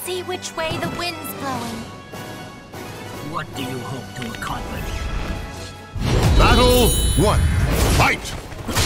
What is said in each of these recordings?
see which way the wind's blowing. What do you hope to accomplish? Battle 1. Fight!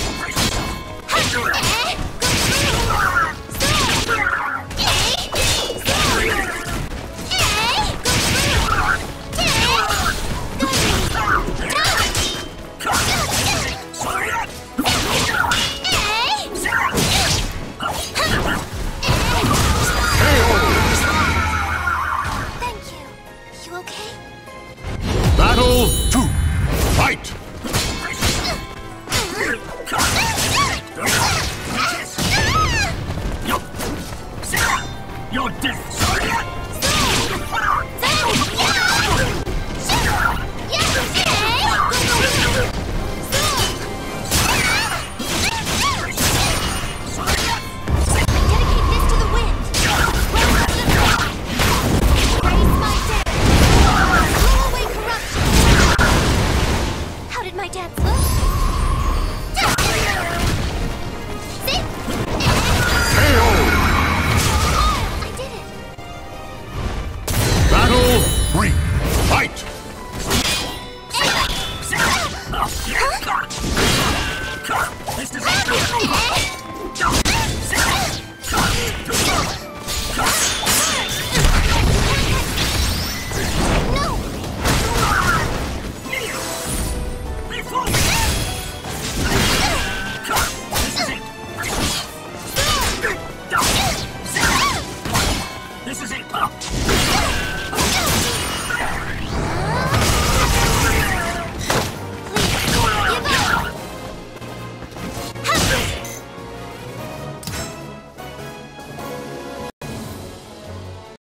Thank you. You okay? Battle 2. Fight! You're dead! This is it!